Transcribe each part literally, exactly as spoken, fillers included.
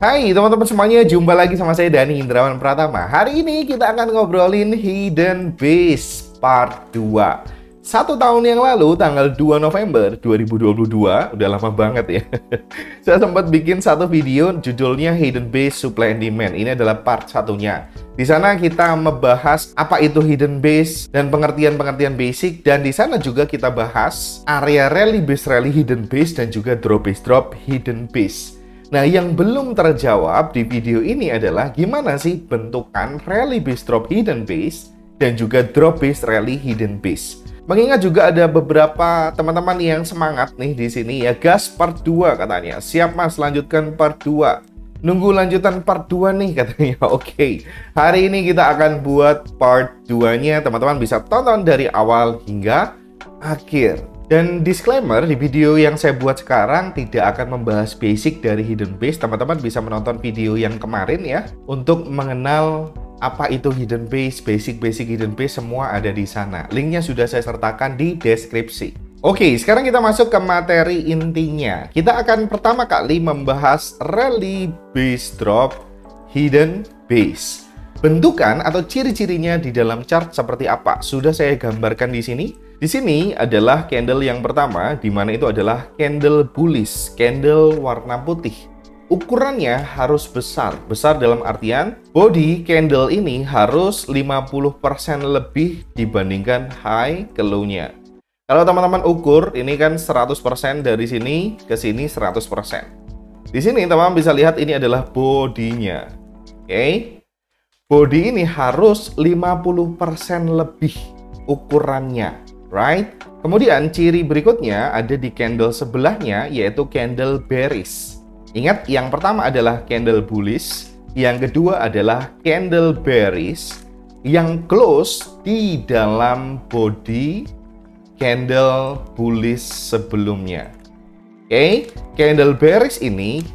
Hai teman-teman semuanya, jumpa lagi sama saya Dani Indrawan Pratama. Hari ini kita akan ngobrolin Hidden Base Part dua. Satu tahun yang lalu, tanggal dua November dua ribu dua puluh dua, udah lama banget ya. Saya sempat bikin satu video judulnya Hidden Base Supply and Demand. Ini adalah part satunya. Di sana kita membahas apa itu Hidden Base dan pengertian-pengertian basic. Dan di sana juga kita bahas area Rally Base Rally Hidden Base dan juga Drop Base Drop Hidden Base. Nah, yang belum terjawab di video ini adalah gimana sih bentukan Rally Base Drop Hidden Base dan juga Drop Base Rally Hidden Base. Mengingat juga ada beberapa teman-teman yang semangat nih di sini ya, gas part dua katanya. Siap Mas, lanjutkan part dua. Nunggu lanjutan part dua nih katanya. Oke, hari ini kita akan buat part dua-nya. Teman-teman bisa tonton dari awal hingga akhir. Dan disclaimer, di video yang saya buat sekarang tidak akan membahas basic dari Hidden Base. Teman-teman bisa menonton video yang kemarin ya, untuk mengenal apa itu Hidden Base, basic-basic Hidden Base, semua ada di sana. Linknya sudah saya sertakan di deskripsi. Oke, sekarang kita masuk ke materi intinya. Kita akan pertama kali membahas Rally Base Drop Hidden Base. Bentukan atau ciri-cirinya di dalam chart seperti apa? Sudah saya gambarkan di sini. Di sini adalah candle yang pertama, di mana itu adalah candle bullish, candle warna putih. Ukurannya harus besar, besar dalam artian body candle ini harus lima puluh persen lebih dibandingkan high ke low-nya. Kalau teman-teman ukur, ini kan seratus persen dari sini ke sini seratus persen. Di sini teman-teman bisa lihat ini adalah bodinya. Oke. Okay? Body ini harus lima puluh persen lebih ukurannya. Right? Kemudian ciri berikutnya ada di candle sebelahnya, yaitu candle bearish. Ingat, yang pertama adalah candle bullish, yang kedua adalah candle bearish, yang close di dalam body candle bullish sebelumnya. Oke, okay? Candle bearish ini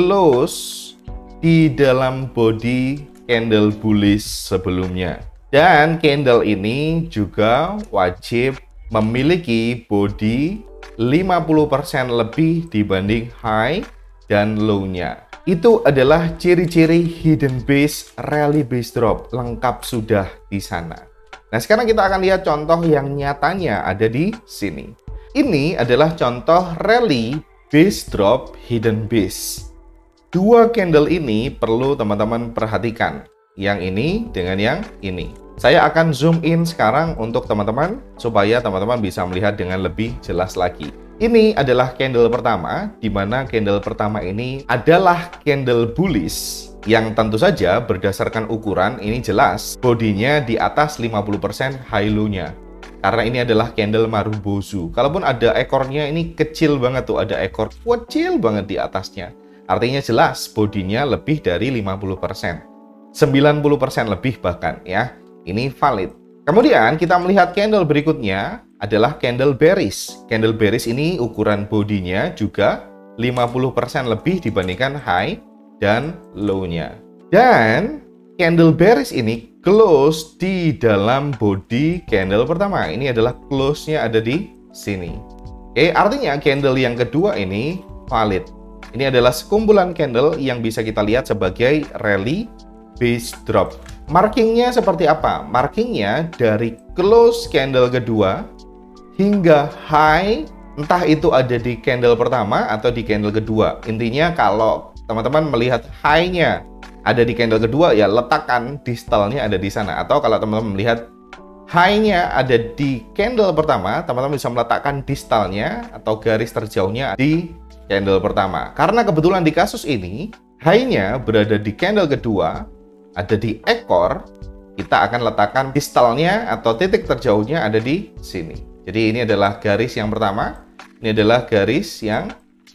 close di dalam body candle bullish sebelumnya. Dan candle ini juga wajib memiliki body lima puluh persen lebih dibanding high dan low-nya. Itu adalah ciri-ciri Hidden Base Rally Base Drop. Lengkap sudah di sana. Nah, sekarang kita akan lihat contoh yang nyatanya ada di sini. Ini adalah contoh Rally Base Drop Hidden Base. Dua candle ini perlu teman-teman perhatikan. Yang ini dengan yang ini. Saya akan zoom in sekarang untuk teman-teman supaya teman-teman bisa melihat dengan lebih jelas lagi. Ini adalah candle pertama, di mana candle pertama ini adalah candle bullish yang tentu saja berdasarkan ukuran ini jelas bodinya di atas lima puluh persen high low-nya. Karena ini adalah candle Marubozu. Kalaupun ada ekornya ini kecil banget tuh, ada ekor kecil banget di atasnya. Artinya jelas bodinya lebih dari lima puluh persen. sembilan puluh persen lebih bahkan ya. Ini valid. Kemudian kita melihat candle berikutnya adalah candle bearish. Candle bearish ini ukuran bodinya juga lima puluh persen lebih dibandingkan high dan low-nya. Dan candle bearish ini close di dalam body candle pertama. Ini adalah close-nya ada di sini. Oke, artinya candle yang kedua ini valid. Ini adalah sekumpulan candle yang bisa kita lihat sebagai rally base drop. Markingnya seperti apa? Markingnya dari close candle kedua hingga high, entah itu ada di candle pertama atau di candle kedua. Intinya kalau teman-teman melihat high-nya ada di candle kedua, ya letakkan distalnya ada di sana. Atau kalau teman-teman melihat high-nya ada di candle pertama, teman-teman bisa meletakkan distalnya atau garis terjauhnya di candle pertama. Karena kebetulan di kasus ini high-nya berada di candle kedua, ada di ekor, kita akan letakkan distalnya atau titik terjauhnya ada di sini. Jadi ini adalah garis yang pertama, ini adalah garis yang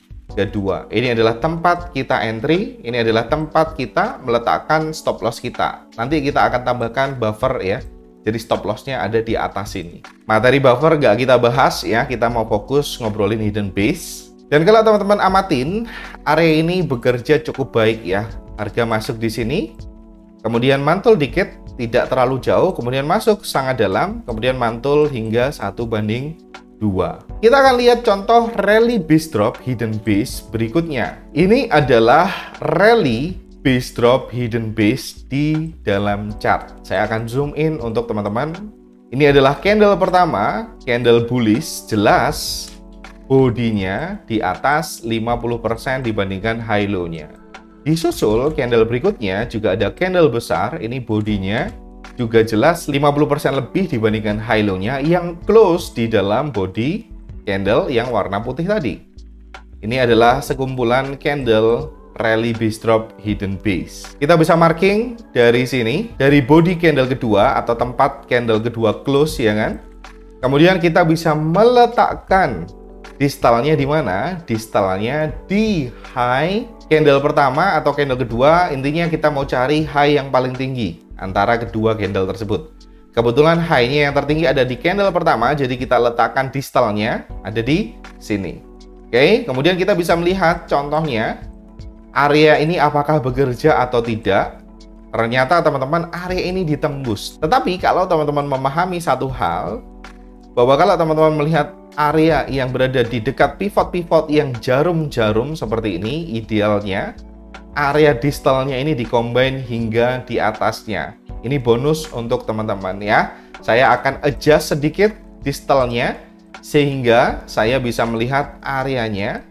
kedua. Ini adalah tempat kita entry, ini adalah tempat kita meletakkan stop loss kita. Nanti kita akan tambahkan buffer ya. Jadi stop loss-nya ada di atas sini. Materi buffer nggak kita bahas ya, kita mau fokus ngobrolin Hidden Base. Dan kalau teman-teman amatin, area ini bekerja cukup baik ya. Harga masuk di sini, kemudian mantul dikit, tidak terlalu jauh, kemudian masuk sangat dalam, kemudian mantul hingga satu banding dua. Kita akan lihat contoh rally base drop hidden base berikutnya. Ini adalah rally base drop hidden base di dalam chart. Saya akan zoom in untuk teman-teman. Ini adalah candle pertama, candle bullish, jelas bodinya di atas lima puluh persen dibandingkan high low-nya. Disusul candle berikutnya juga ada candle besar, ini bodinya juga jelas lima puluh persen lebih dibandingkan high low-nya yang close di dalam body candle yang warna putih tadi. Ini adalah sekumpulan candle rally base drop hidden base. Kita bisa marking dari sini, dari body candle kedua atau tempat candle kedua close ya kan. Kemudian kita bisa meletakkan distalnya di mana? Distalnya di high candle pertama atau candle kedua. Intinya kita mau cari high yang paling tinggi antara kedua candle tersebut. Kebetulan high-nya yang tertinggi ada di candle pertama, jadi kita letakkan distalnya ada di sini. Oke, kemudian kita bisa melihat contohnya area ini apakah bekerja atau tidak. Ternyata teman-teman area ini ditembus. Tetapi kalau teman-teman memahami satu hal, bahwa kalau teman-teman melihat area yang berada di dekat pivot-pivot yang jarum-jarum seperti ini, idealnya area distalnya ini dikombin hingga di atasnya. Ini bonus untuk teman-teman ya. Saya akan adjust sedikit distalnya sehingga saya bisa melihat areanya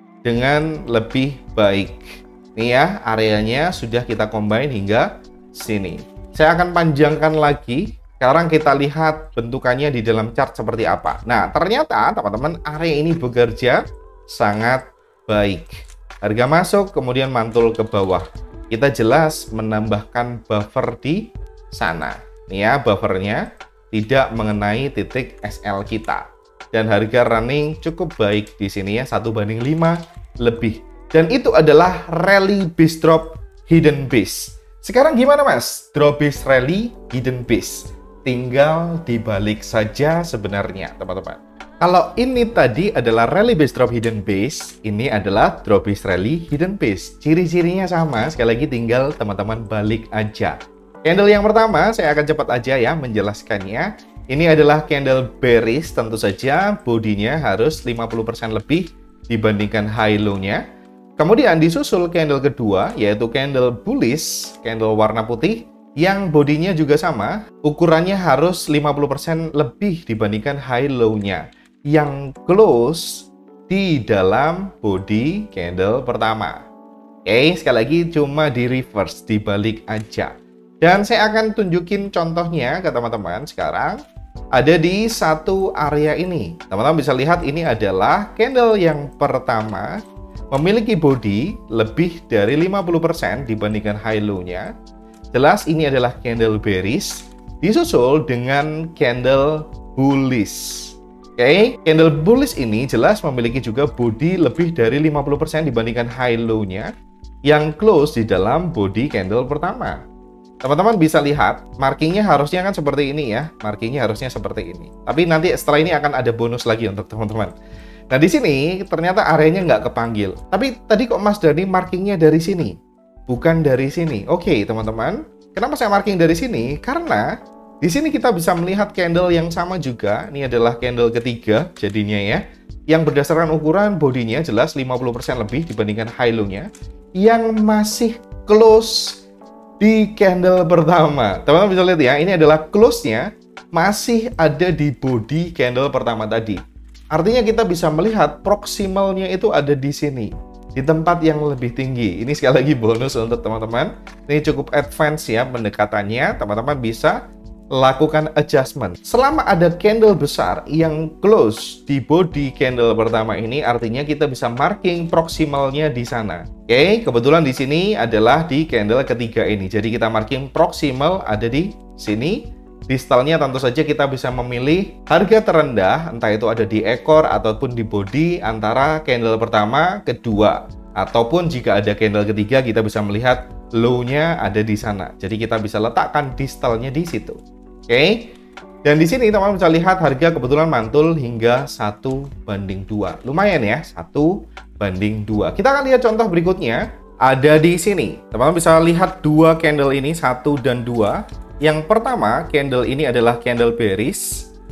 dengan lebih baik. Nih ya, areanya sudah kita combine hingga sini. Saya akan panjangkan lagi. Sekarang kita lihat bentukannya di dalam chart seperti apa. Nah, ternyata teman-teman area ini bekerja sangat baik. Harga masuk, kemudian mantul ke bawah. Kita jelas menambahkan buffer di sana. Nih ya, buffernya tidak mengenai titik S L kita. Dan harga running cukup baik di sini ya, satu banding lima lebih. Dan itu adalah rally base drop hidden base. Sekarang gimana mas? Drop base rally hidden base. Tinggal dibalik saja sebenarnya teman-teman. Kalau ini tadi adalah rally base drop hidden base, ini adalah drop base rally hidden base. Ciri-cirinya sama, sekali lagi tinggal teman-teman balik aja. Candle yang pertama, saya akan cepat aja ya menjelaskannya. Ini adalah candle bearish, tentu saja bodinya harus lima puluh persen lebih dibandingkan high low-nya. Kemudian disusul candle kedua, yaitu candle bullish, candle warna putih, yang bodinya juga sama, ukurannya harus lima puluh persen lebih dibandingkan high low-nya, yang close di dalam body candle pertama. Oke, sekali lagi cuma di reverse, dibalik aja. Dan saya akan tunjukin contohnya ke teman-teman sekarang. Ada di satu area ini. Teman-teman bisa lihat ini adalah candle yang pertama memiliki body lebih dari lima puluh persen dibandingkan high low-nya. Jelas ini adalah candle bearish disusul dengan candle bullish. Oke, okay? Candle bullish ini jelas memiliki juga body lebih dari lima puluh persen dibandingkan high low-nya yang close di dalam body candle pertama. Teman-teman bisa lihat, markingnya harusnya kan seperti ini ya. Markingnya harusnya seperti ini. Tapi nanti setelah ini akan ada bonus lagi untuk teman-teman. Nah, di sini ternyata areanya nggak kepanggil. Tapi tadi kok Mas Dani markingnya dari sini? Bukan dari sini. Oke, teman-teman. Kenapa saya marking dari sini? Karena di sini kita bisa melihat candle yang sama juga. Ini adalah candle ketiga jadinya ya. Yang berdasarkan ukuran bodinya jelas lima puluh persen lebih dibandingkan high low-nya. Yang masih close di candle pertama. Teman-teman bisa lihat ya, ini adalah close-nya masih ada di body candle pertama tadi. Artinya kita bisa melihat proximalnya itu ada di sini, di tempat yang lebih tinggi. Ini sekali lagi bonus untuk teman-teman. Ini cukup advance ya pendekatannya. Teman-teman bisa lakukan adjustment. Selama ada candle besar yang close di body candle pertama ini, artinya kita bisa marking proximalnya di sana. Oke, okay, kebetulan di sini adalah di candle ketiga ini. Jadi kita marking proximal ada di sini. Distalnya tentu saja kita bisa memilih harga terendah, entah itu ada di ekor ataupun di body antara candle pertama, kedua. Ataupun jika ada candle ketiga, kita bisa melihat low-nya ada di sana. Jadi kita bisa letakkan distalnya di situ. Oke, okay. Dan di sini teman-teman bisa lihat harga kebetulan mantul hingga satu banding dua. Lumayan ya, satu banding dua. Kita akan lihat contoh berikutnya. Ada di sini. Teman-teman bisa lihat dua candle ini, satu dan dua. Yang pertama, candle ini adalah candle bearish.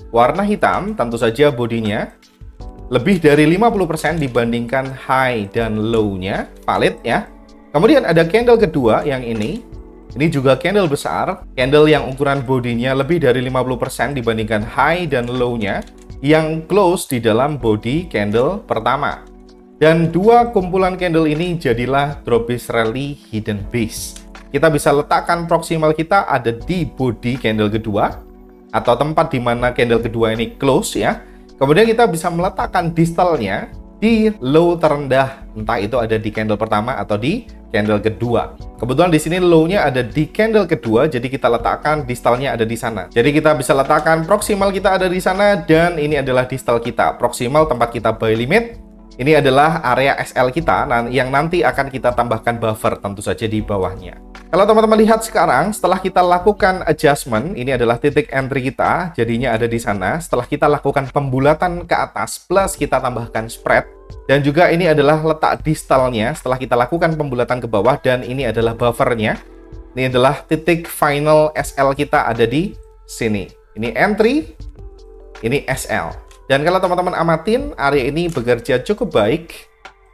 warna hitam, tentu saja bodinya lebih dari lima puluh persen dibandingkan high dan low-nya, valid ya. Kemudian ada candle kedua yang ini. Ini juga candle besar, candle yang ukuran bodinya lebih dari lima puluh persen dibandingkan high dan low-nya, yang close di dalam body candle pertama. Dan dua kumpulan candle ini jadilah Drawbase Rally Hidden Base. Kita bisa letakkan proximal kita ada di body candle kedua, atau tempat di mana candle kedua ini close ya. Kemudian kita bisa meletakkan distalnya di low terendah, entah itu ada di candle pertama atau di candle kedua. Kebetulan di sini low-nya ada di candle kedua, jadi kita letakkan distalnya ada di sana. Jadi kita bisa letakkan proximal kita ada di sana, dan ini adalah distal kita. Proximal tempat kita buy limit. Ini adalah area S L kita yang nanti akan kita tambahkan buffer tentu saja di bawahnya. Kalau teman-teman lihat sekarang, setelah kita lakukan adjustment, ini adalah titik entry kita, jadinya ada di sana. Setelah kita lakukan pembulatan ke atas, plus kita tambahkan spread, dan juga ini adalah letak distalnya setelah kita lakukan pembulatan ke bawah, dan ini adalah buffernya. Ini adalah titik final S L kita ada di sini. Ini entry, ini S L. Dan kalau teman-teman amatin, area ini bekerja cukup baik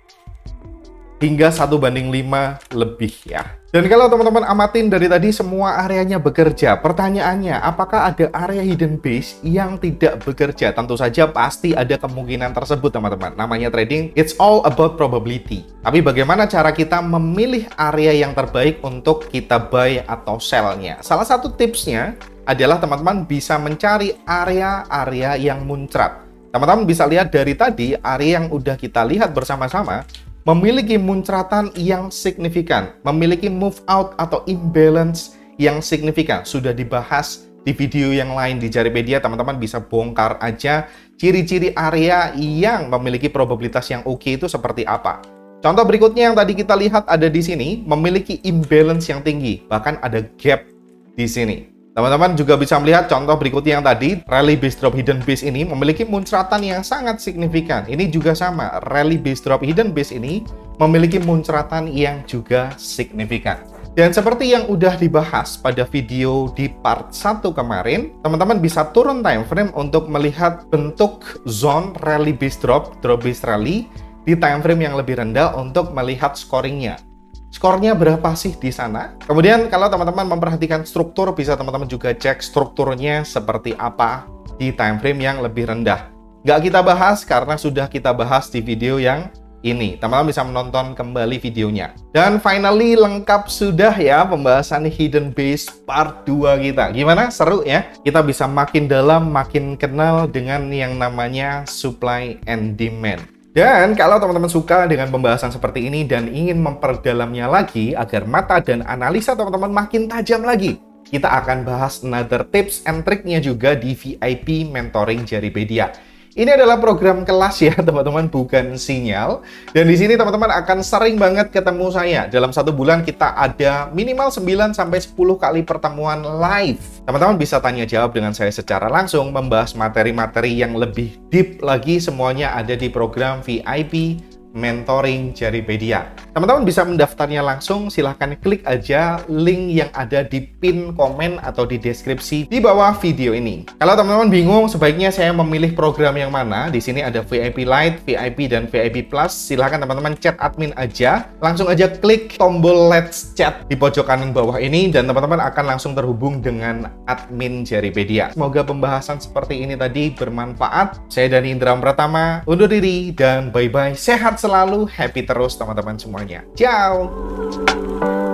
hingga satu banding lima lebih ya. Dan kalau teman-teman amatin dari tadi semua areanya bekerja, pertanyaannya apakah ada area hidden base yang tidak bekerja? Tentu saja pasti ada kemungkinan tersebut teman-teman. Namanya trading, it's all about probability. Tapi bagaimana cara kita memilih area yang terbaik untuk kita buy atau sell-nya? Salah satu tipsnya adalah teman-teman bisa mencari area-area yang muncrat. Teman-teman bisa lihat dari tadi, area yang udah kita lihat bersama-sama memiliki muncratan yang signifikan, memiliki move out atau imbalance yang signifikan. Sudah dibahas di video yang lain di Jaripedia, teman-teman bisa bongkar aja ciri-ciri area yang memiliki probabilitas yang oke itu seperti apa. Contoh berikutnya yang tadi kita lihat ada di sini, memiliki imbalance yang tinggi, bahkan ada gap di sini. Teman-teman juga bisa melihat contoh berikutnya yang tadi, Rally Base Drop Hidden Base ini memiliki muncratan yang sangat signifikan. Ini juga sama, Rally Base Drop Hidden Base ini memiliki muncratan yang juga signifikan. Dan seperti yang udah dibahas pada video di part satu kemarin, teman-teman bisa turun time frame untuk melihat bentuk zone Rally Base Drop, Drop Base Rally di time frame yang lebih rendah untuk melihat scoringnya. Skornya berapa sih di sana? Kemudian kalau teman-teman memperhatikan struktur, bisa teman-teman juga cek strukturnya seperti apa di time frame yang lebih rendah. Nggak kita bahas karena sudah kita bahas di video yang ini. Teman-teman bisa menonton kembali videonya. Dan finally lengkap sudah ya pembahasan Hidden Base part dua kita. Gimana? Seru ya? Kita bisa makin dalam, makin kenal dengan yang namanya supply and demand. Dan kalau teman-teman suka dengan pembahasan seperti ini dan ingin memperdalamnya lagi agar mata dan analisa teman-teman makin tajam lagi, kita akan bahas another tips and triknya juga di V I P Mentoring Jaripedia. Ini adalah program kelas ya teman-teman, bukan sinyal. Dan di sini teman-teman akan sering banget ketemu saya. Dalam satu bulan kita ada minimal sembilan sampai sepuluh kali pertemuan live. Teman-teman bisa tanya jawab dengan saya secara langsung, membahas materi-materi yang lebih deep lagi, semuanya ada di program V I P Mentoring Jaripedia. Teman-teman bisa mendaftarnya langsung, silahkan klik aja link yang ada di pin komen atau di deskripsi di bawah video ini. Kalau teman-teman bingung sebaiknya saya memilih program yang mana, di sini ada V I P Lite, V I P dan V I P Plus. Silahkan teman-teman chat admin aja, langsung aja klik tombol Let's Chat di pojok kanan bawah ini dan teman-teman akan langsung terhubung dengan admin Jaripedia. Semoga pembahasan seperti ini tadi bermanfaat. Saya Dani Indra Pratama, undur diri dan bye-bye. Sehat selalu, happy terus teman-teman semuanya. Ciao!